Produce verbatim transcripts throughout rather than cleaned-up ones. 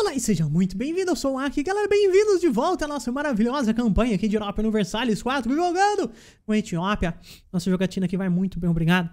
Olá e seja muito bem-vindo, eu sou o Aki, galera, bem-vindos de volta à nossa maravilhosa campanha aqui de Europa no Versalhes quatro, jogando com a Etiópia. Nossa jogatina aqui vai muito bem, obrigado.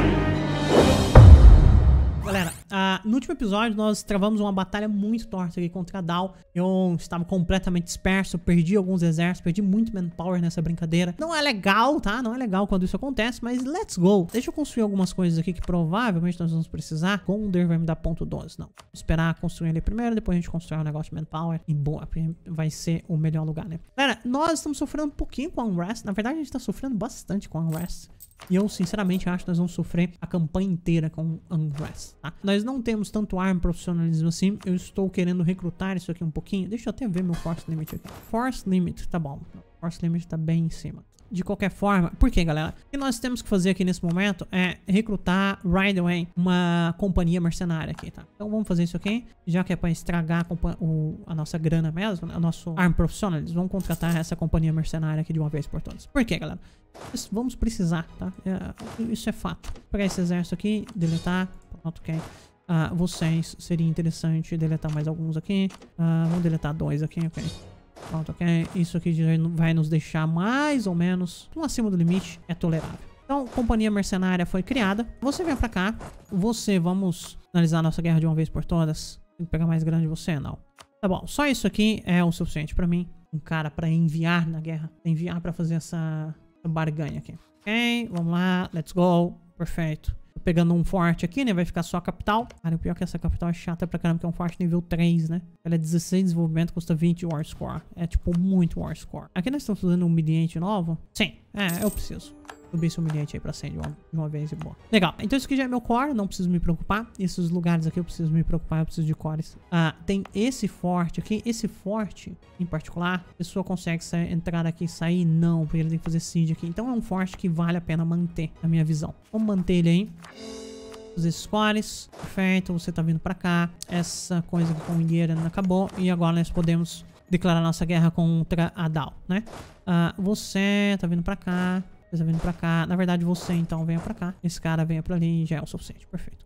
Galera, uh, no último episódio nós travamos uma batalha muito torta aqui contra a Dal. Eu estava completamente disperso, perdi alguns exércitos, perdi muito manpower nessa brincadeira. Não é legal, tá? Não é legal quando isso acontece, mas let's go. Deixa eu construir algumas coisas aqui que provavelmente nós vamos precisar. Gonder vai me dar ponto doze, não. Vou esperar construir ele primeiro, depois a gente constrói um negócio de manpower. E boa, vai ser o melhor lugar, né? Galera, nós estamos sofrendo um pouquinho com a Unrest. Na verdade, a gente está sofrendo bastante com a Unrest. E eu, sinceramente, acho que nós vamos sofrer a campanha inteira com Unrest, tá? Nós não temos tanto arma profissionalismo assim. Eu estou querendo recrutar isso aqui um pouquinho. Deixa eu até ver meu Force Limit aqui. Force Limit, tá bom. Force Limit tá bem em cima. De qualquer forma, por quê, galera? O que nós temos que fazer aqui nesse momento é recrutar right away uma companhia mercenária aqui, tá? Então vamos fazer isso aqui, já que é pra estragar a, o, a nossa grana mesmo, né? O nosso arm profissional, eles vão contratar essa companhia mercenária aqui de uma vez por todas. Por quê, galera? Isso, vamos precisar, tá? É, isso é fato. Vou pegar esse exército aqui, deletar, pronto, ok. Uh, vocês, seria interessante deletar mais alguns aqui. Uh, vamos deletar dois aqui, ok. Pronto, ok. Isso aqui já vai nos deixar mais ou menos um acima do limite, é tolerável. Então, companhia mercenária foi criada. Você vem pra cá. Você, vamos analisar a nossa guerra de uma vez por todas. Tem que pegar mais grande você? Não. Tá bom, só isso aqui é o suficiente pra mim. Um cara pra enviar na guerra. Enviar pra fazer essa, essa barganha aqui. Ok, vamos lá. Let's go. Perfeito. Tô pegando um forte aqui, né? Vai ficar só a capital. Cara, o pior é que essa capital é chata pra caramba, que é um forte nível três, né? Ela é dezesseis de desenvolvimento, custa vinte War Score. É tipo muito War Score. Aqui nós estamos fazendo um humilhante novo. Sim, é, eu preciso. Subir esse humilhante aí pra cem de uma, de uma vez e boa. Legal, então isso aqui já é meu core, não preciso me preocupar. Esses lugares aqui eu preciso me preocupar, eu preciso de cores. Ah, tem esse forte aqui, esse forte em particular, a pessoa consegue sair, entrar aqui e sair? Não, porque ele tem que fazer siege aqui. Então é um forte que vale a pena manter, na minha visão. Vamos manter ele aí. Fazer esses cores, perfeito, você tá vindo pra cá. Essa coisa aqui com o Yeren acabou. E agora nós podemos declarar nossa guerra contra a Dal, né? Ah, você tá vindo pra cá. Você tá vindo pra cá. Na verdade, você então venha pra cá. Esse cara venha pra ali. Já é o suficiente. Perfeito.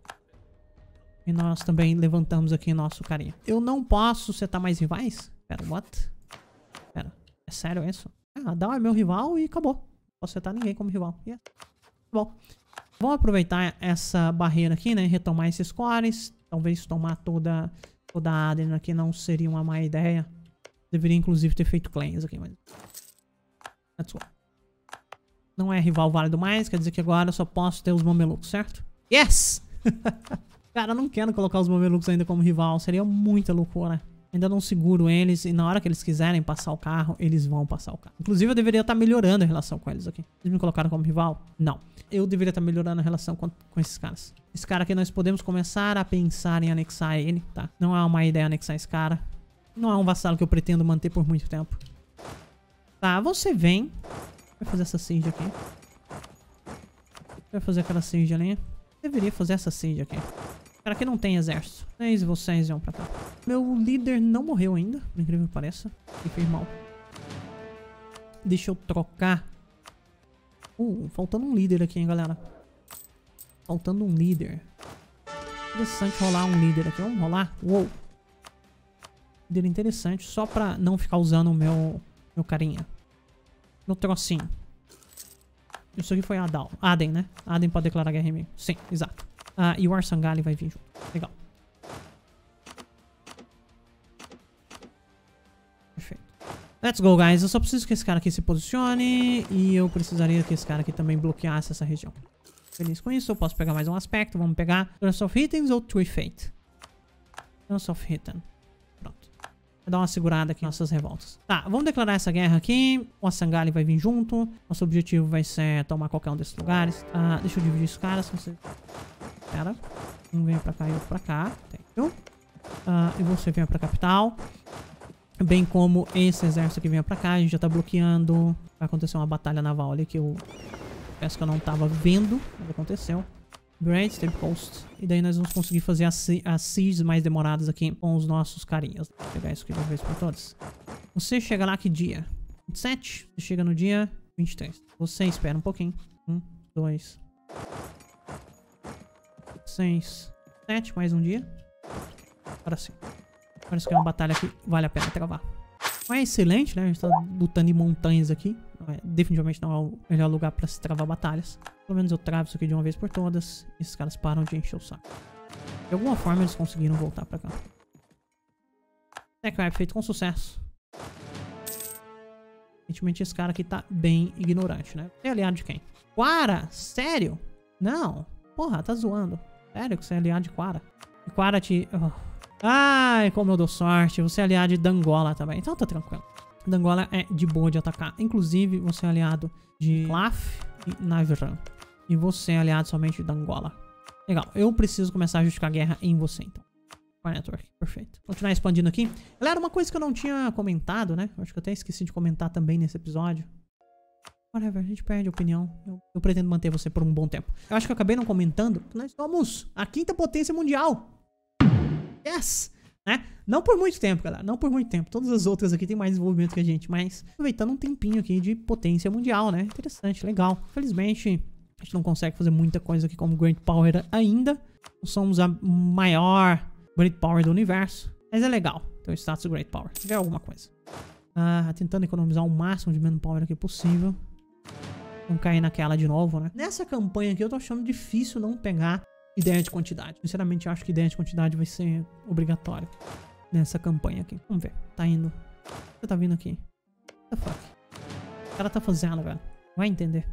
E nós também levantamos aqui nosso carinha. Eu não posso setar mais rivais? Pera, what? Pera, é sério isso? Ah, Dal é meu rival e acabou. Não posso setar ninguém como rival. Yeah. Bom, vamos aproveitar essa barreira aqui, né? Retomar esses cores. Talvez tomar toda, toda a Aden aqui não seria uma má ideia. Deveria inclusive ter feito claims aqui, mas... Let's go. Não é rival válido mais, quer dizer que agora eu só posso ter os mamelucos, certo? Yes! Cara, eu não quero colocar os mamelucos ainda como rival, seria muita loucura. Ainda não seguro eles e na hora que eles quiserem passar o carro, eles vão passar o carro. Inclusive eu deveria estar melhorando a relação com eles aqui. Eles me colocaram como rival? Não. Eu deveria estar melhorando a relação com, com esses caras. Esse cara aqui nós podemos começar a pensar em anexar ele, tá? Não é uma ideia anexar esse cara. Não é um vassalo que eu pretendo manter por muito tempo. Tá, você vem... Vai fazer essa siege aqui. Vai fazer aquela siege ali. Deveria fazer essa siege aqui. Cara, aqui não tem exército. Vocês e vocês vão pra cá. Meu líder não morreu ainda, por incrível que pareça. E fez mal. Deixa eu trocar. Uh, faltando um líder aqui, hein, galera. Faltando um líder. Interessante rolar um líder aqui. Vamos rolar? Uou. Líder interessante. Só pra não ficar usando o meu, meu carinha. No trocinho. Isso aqui foi a Dal. Aden, né? Aden pode declarar guerra em mim. Sim, exato. Ah, e o Arsangali vai vir junto. Legal. Perfeito. Let's go, guys. Eu só preciso que esse cara aqui se posicione. E eu precisaria que esse cara aqui também bloqueasse essa região. Feliz com isso. Eu posso pegar mais um aspecto. Vamos pegar Trance of Hittens ou Tree Fate? Trance of Hitten. Vou dar uma segurada aqui nas nossas revoltas. Tá, vamos declarar essa guerra aqui. O Asangali vai vir junto. Nosso objetivo vai ser tomar qualquer um desses lugares. Ah, deixa eu dividir os caras. Você... Pera. Um vem pra cá e outro pra cá. Entendeu? Ah, e você vem pra capital. Bem como esse exército aqui vem pra cá. A gente já tá bloqueando. Vai acontecer uma batalha naval ali que eu... Peço que eu não tava vendo. Mas aconteceu. Great, State Coast. E daí nós vamos conseguir fazer as, as sieges mais demoradas aqui com os nossos carinhas. Vou pegar isso aqui de uma vez por todas. Você chega lá que dia? vinte e sete. Você chega no dia vinte e três. Você espera um pouquinho. Um, dois. Seis. Sete, mais um dia. Agora sim. Parece que é uma batalha que vale a pena travar. Não é excelente, né? A gente tá lutando em montanhas aqui. Não é, definitivamente não é o melhor lugar pra se travar batalhas. Pelo menos eu travo isso aqui de uma vez por todas. E esses caras param de encher o saco. De alguma forma eles conseguiram voltar pra cá. Tech Wrap feito com sucesso. Aparentemente esse cara aqui tá bem ignorante, né? Você é aliado de quem? Quara? Sério? Não. Porra, tá zoando. Sério que você é aliado de Quara? E Quara te... Oh. Ai, como eu dou sorte. Você é aliado de Dangola também. Então tá tranquilo. Dangola é de boa de atacar. Inclusive, você é aliado de Klaf e Naviran. E você é aliado somente de Dangola. Legal. Eu preciso começar a justificar a guerra em você, então. Network, perfeito. Continuar expandindo aqui. Galera, uma coisa que eu não tinha comentado, né? Eu acho que eu até esqueci de comentar também nesse episódio. Whatever, a gente perde a opinião. Eu, eu pretendo manter você por um bom tempo. Eu acho que eu acabei não comentando que nós somos a quinta potência mundial. Yes! Né? Não por muito tempo, galera. Não por muito tempo. Todas as outras aqui tem mais desenvolvimento que a gente. Mas aproveitando um tempinho aqui de potência mundial, né? Interessante, legal. Infelizmente, a gente não consegue fazer muita coisa aqui como Great Power ainda. Não somos a maior... Great Power do universo. Mas é legal ter o status Great Power. Se tiver alguma coisa. Ah, tentando economizar o máximo de Manpower aqui possível. Não cair naquela de novo, né? Nessa campanha aqui eu tô achando difícil não pegar ideia de quantidade. Sinceramente eu acho que ideia de quantidade vai ser obrigatório. Nessa campanha aqui. Vamos ver. Tá indo. Você tá vindo aqui. What the fuck? O cara tá fazendo, velho. Vai entender.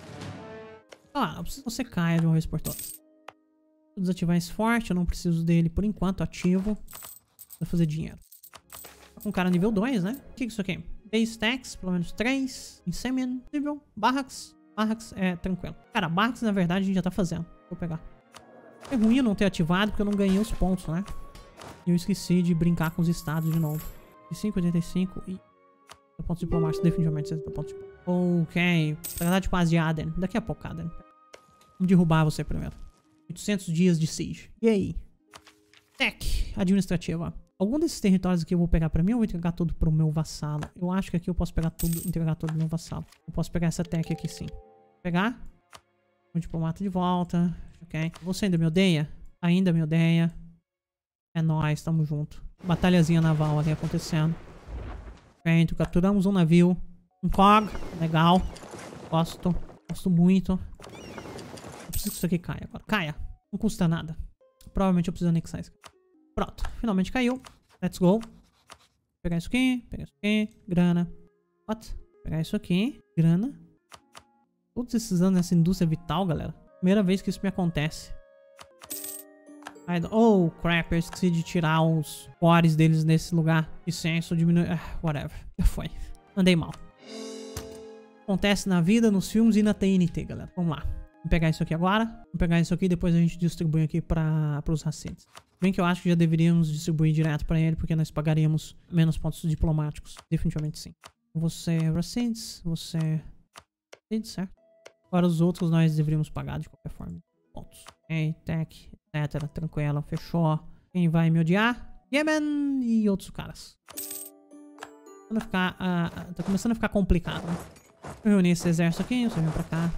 Ah, eu preciso que você caia de uma vez por todas. Vou desativar esse forte, eu não preciso dele por enquanto, ativo. Vou fazer dinheiro. Tá com um cara nível dois, né? O que é isso aqui? Base Tax, pelo menos três. Insemian, nível. Barracks. Barracks é tranquilo. Cara, Barracks na verdade a gente já tá fazendo. Vou pegar. É ruim eu não ter ativado porque eu não ganhei os pontos, né? E eu esqueci de brincar com os estados de novo. cinco, oitenta e cinco e... pontos diplomáticos, definitivamente sessenta pontos diplomáticos. Ok. Tratar de paz de Aden. Daqui a pouco, Aden. Vamos derrubar você primeiro. oitocentos dias de siege. E aí? Tech administrativa. Algum desses territórios aqui eu vou pegar pra mim ou vou entregar tudo pro meu vassalo? Eu acho que aqui eu posso pegar tudo, entregar tudo pro meu vassalo. Eu posso pegar essa tech aqui sim. Pegar. O diplomata de volta. Ok. Você ainda me odeia? Ainda me odeia. É nóis, tamo junto. Batalhazinha naval ali acontecendo. Feito, capturamos um navio. Um C O G. Legal. Gosto. Gosto muito. Preciso que isso aqui caia agora. Caia. Não custa nada. Provavelmente eu preciso anexar isso aqui. Pronto. Finalmente caiu. Let's go. Pegar isso aqui. Pegar isso aqui. Grana. What? Pegar isso aqui. Grana. Todos esses anos nessa indústria vital, galera. Primeira vez que isso me acontece. Oh, crap. Eu esqueci de tirar os cores deles nesse lugar. Licença, diminui... Ah, whatever. Já foi. Andei mal. Acontece na vida, nos filmes e na T N T, galera. Vamos lá. Vamos pegar isso aqui agora. Vamos pegar isso aqui e depois a gente distribui aqui para os Hassids. Bem que eu acho que já deveríamos distribuir direto para ele, porque nós pagaríamos menos pontos diplomáticos. Definitivamente sim. Você Hassids, você Hassids, certo? Agora os outros nós deveríamos pagar de qualquer forma. Pontos. Ok, tech, etcétera. Tranquilo, fechou. Quem vai me odiar? Yemen e outros caras. Tá, ficar, uh, tá começando a ficar complicado, né? Eu reuni esse exército aqui, vocês vêm pra cá.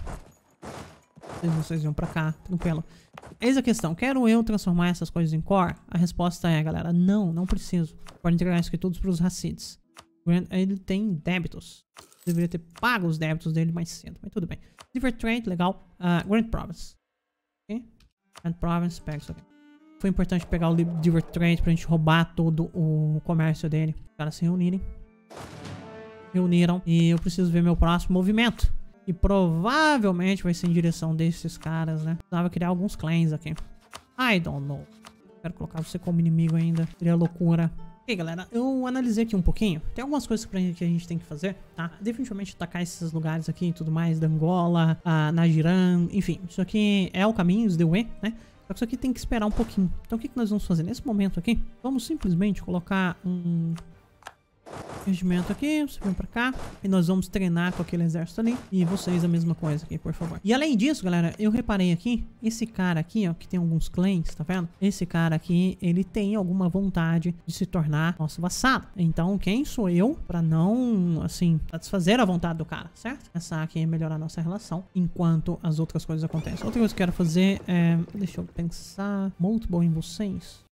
Vocês vão pra cá, tranquilo. Eis a questão, quero eu transformar essas coisas em core? A resposta é, galera, não, não preciso. Pode entregar isso aqui todos pros Hassids. Ele tem débitos. Deveria ter pago os débitos dele mais cedo, mas tudo bem. River Trade, legal. Uh, Grand Province. Ok? Grand Province, pega isso aqui. Foi importante pegar o River Trade pra gente roubar todo o comércio dele. Os caras se reunirem. Reuniram. E eu preciso ver meu próximo movimento. E provavelmente vai ser em direção desses caras, né? Precisava criar alguns clãs aqui. I don't know. Quero colocar você como inimigo ainda. Seria loucura. Ok, galera. Eu analisei aqui um pouquinho. Tem algumas coisas pra gente, que a gente tem que fazer, tá? Definitivamente atacar esses lugares aqui e tudo mais. Dangola, a Najiran, enfim. Isso aqui é o caminho, os The Way, né? Só que isso aqui tem que esperar um pouquinho. Então o que, que nós vamos fazer? Nesse momento aqui, vamos simplesmente colocar um... regimento aqui, você vem pra cá e nós vamos treinar com aquele exército ali e vocês a mesma coisa aqui, por favor. E além disso, galera, eu reparei aqui, esse cara aqui, ó, que tem alguns clãs, tá vendo? Esse cara aqui, ele tem alguma vontade de se tornar nosso vassalo. Então, quem sou eu pra não, assim, satisfazer a vontade do cara, certo? Pensar aqui em melhorar nossa relação enquanto as outras coisas acontecem. Outra coisa que eu quero fazer é... deixa eu pensar... multiple em vocês.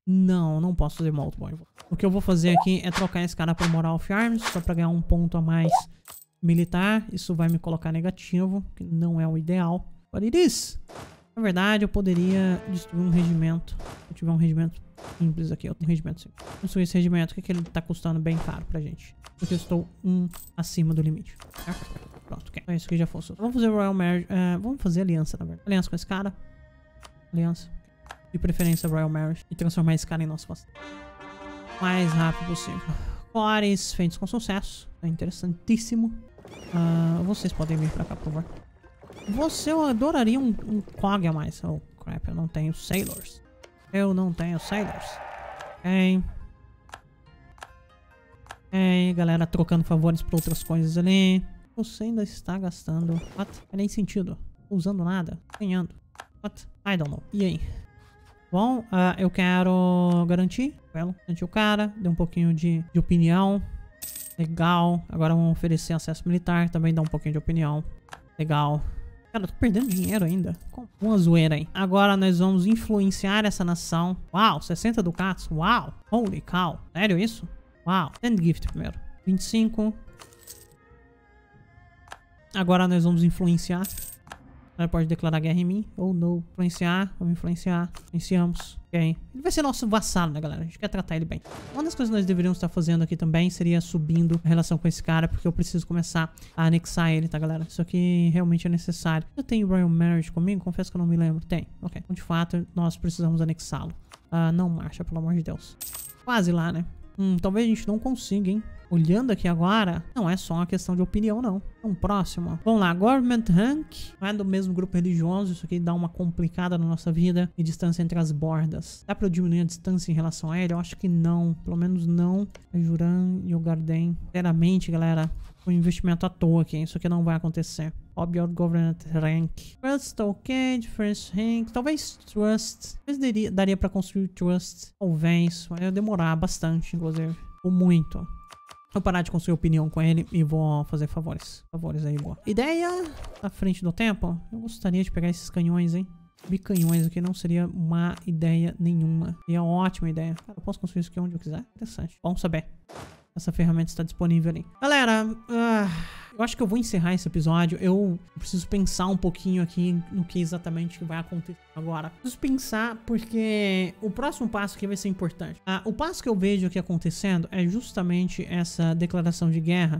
Não, não posso fazer multiple invocation. O que eu vou fazer aqui é trocar esse cara pra Moral of Arms, só pra ganhar um ponto a mais militar. Isso vai me colocar negativo, que não é o ideal. But it is. Na verdade, eu poderia destruir um regimento. Se eu tiver um regimento simples aqui, eu tenho um regimento simples. Destruir esse regimento, o que, que ele tá custando bem caro pra gente? Porque eu estou um acima do limite. Certo? Pronto, ok. Então isso aqui já foi. Vamos fazer Royal Marriage. Uh, vamos fazer aliança, na verdade. Aliança com esse cara. Aliança. De preferência Royal Marriage. E transformar esse cara em nosso vassalo. Mais rápido possível. Cores feitos com sucesso. É interessantíssimo. Uh, vocês podem vir pra cá, por favor. Você, eu adoraria um, um cog a mais. Oh, crap, eu não tenho sailors. Eu não tenho sailors. Ok. Ok, galera trocando favores por outras coisas ali. Você ainda está gastando. What? Não nem sentido. Usando nada. Ganhando. What? I don't know. E aí? Bom, uh, eu quero garantir. Belo. Garantir o cara. Dê um pouquinho de, de opinião. Legal. Agora vamos oferecer acesso militar. Também dá um pouquinho de opinião. Legal. Cara, eu tô perdendo dinheiro ainda. Com uma zoeira aí. Agora nós vamos influenciar essa nação. Uau, sessenta ducatos. Uau. Holy cow. Sério isso? Uau. Send gift primeiro. vinte e cinco. Agora nós vamos influenciar. Ela pode declarar guerra em mim. Ou não. Influenciar. Vamos influenciar. Influenciamos. Ok. Ele vai ser nosso vassalo, né, galera? A gente quer tratar ele bem. Uma das coisas que nós deveríamos estar fazendo aqui também seria subindo a relação com esse cara, porque eu preciso começar a anexar ele, tá, galera? Isso aqui realmente é necessário. Eu tenho Royal Marriage comigo? Confesso que eu não me lembro. Tem. Ok. Então, de fato, nós precisamos anexá-lo. Ah, não marcha, pelo amor de Deus. Quase lá, né? Hum, talvez a gente não consiga, hein? Olhando aqui agora, não é só uma questão de opinião, não. Então, próximo. Vamos lá, Government Rank. Não é do mesmo grupo religioso. Isso aqui dá uma complicada na nossa vida. E distância entre as bordas. Dá pra eu diminuir a distância em relação a ele? Eu acho que não. Pelo menos não. A Juran e o Garden. Sinceramente, galera, foi um investimento à toa aqui. Isso aqui não vai acontecer. Obvious Government Rank. Trust, ok. Difference Rank. Talvez Trust. Talvez daria, daria pra construir Trust. Talvez. Vai demorar bastante, inclusive. Ou muito. Vou parar de construir opinião com ele e vou fazer favores. Favores aí, boa. Ideia à frente do tempo. Eu gostaria de pegar esses canhões, hein? Bicanhões aqui não seria má ideia nenhuma. Seria uma ótima ideia. Cara, eu posso construir isso aqui onde eu quiser. Interessante. Bom saber. Essa ferramenta está disponível ali. Galera, uh, eu acho que eu vou encerrar esse episódio. Eu preciso pensar um pouquinho aqui no que exatamente vai acontecer agora. Preciso pensar porque o próximo passo aqui vai ser importante. Uh, o passo que eu vejo aqui acontecendo é justamente essa declaração de guerra.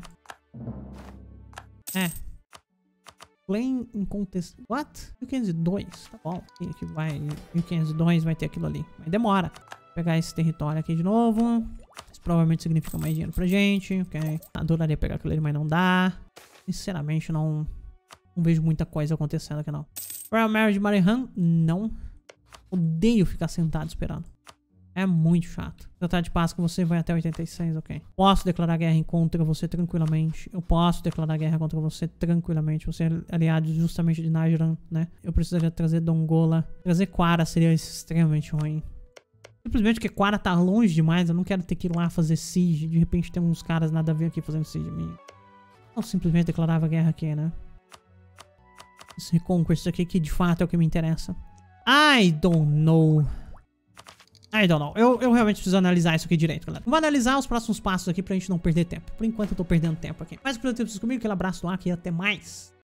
É. Claim incontestável. What? mil quinhentos e dois. Tá bom. E aqui vai. mil quinhentos e dois vai ter aquilo ali. Mas demora. Vou pegar esse território aqui de novo. Isso provavelmente significa mais dinheiro pra gente. Ok. Adoraria pegar aquilo ali, mas não dá. Sinceramente, não, não vejo muita coisa acontecendo aqui, não. Royal Marriage Marihan? Não. Odeio ficar sentado esperando. É muito chato. Tratado de paz com você vai até oitenta e seis, ok. Posso declarar guerra contra você tranquilamente. Eu posso declarar guerra contra você tranquilamente. Você é aliado justamente de Najran, né? Eu precisaria trazer Dongola. Trazer Quara seria extremamente ruim. Simplesmente porque Quara tá longe demais. Eu não quero ter que ir lá fazer siege. De repente tem uns caras nada a ver aqui fazendo siege minha. Eu simplesmente declarava guerra aqui, né? Esse Reconquest aqui que de fato é o que me interessa. I don't know. I don't know. Eu, eu realmente preciso analisar isso aqui direito, galera. Vou analisar os próximos passos aqui pra gente não perder tempo. Por enquanto eu tô perdendo tempo aqui. Mais um tempo comigo, aquele abraço do Aki e até mais.